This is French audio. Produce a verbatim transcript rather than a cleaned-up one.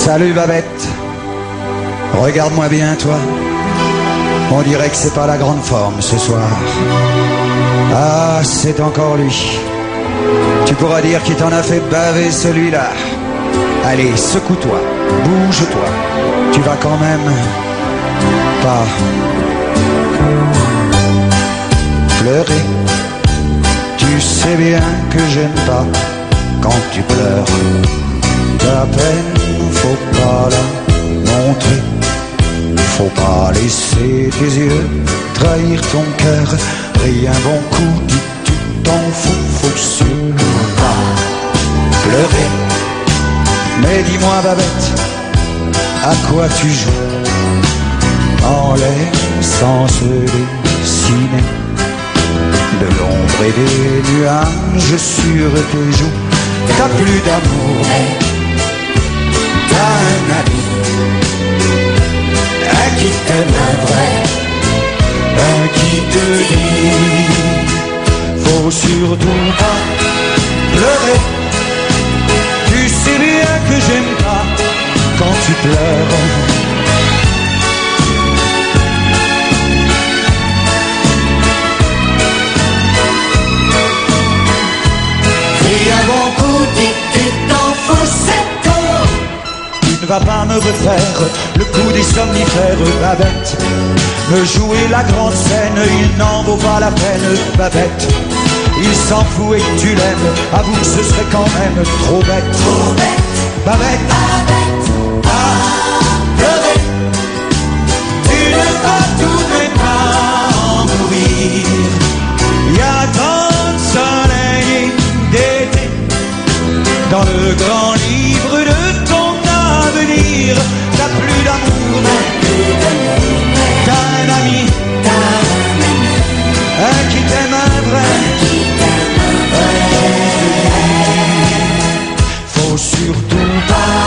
Salut Babette, regarde-moi bien toi, on dirait que c'est pas la grande forme ce soir. Ah, c'est encore lui, tu pourras dire qu'il t'en a fait baver celui-là. Allez, secoue-toi, bouge-toi, tu vas quand même pas pleurer. Tu sais bien que j'aime pas quand tu pleures. Ta peine, faut pas la montrer. Faut pas laisser tes yeux trahir ton cœur. Pris un bon coup, dis tu t'en fous, faut surtout pas pleurer. Mais dis-moi Babette, à quoi tu joues en laissant se dessiner de l'ombre et des nuages sur tes joues? T'as plus d'amour, mais t'as un ami, un qui t'aime un vrai, un qui te dit faut surtout pas pleurer. Tu sais bien que j'aime pas quand tu pleures. Et un bon coup, dis tu t'en fous, c'est tout. Tu ne vas pas me refaire le coup des somnifères, Babette. Me jouer la grande scène, il n'en vaut pas la peine, Babette. Il s'en fout et tu l'aimes, avoue que ce serait quand même trop bête. Trop bête, Babette, Babette, ah, pleurer. Tu ne vas tout de même pas en mourir. Y a tant de soleil d'été dans le grand livre de ton avenir. T'as plus d'amour, mais t'as un ami, un qui t'aime un vrai. Faut surtout pas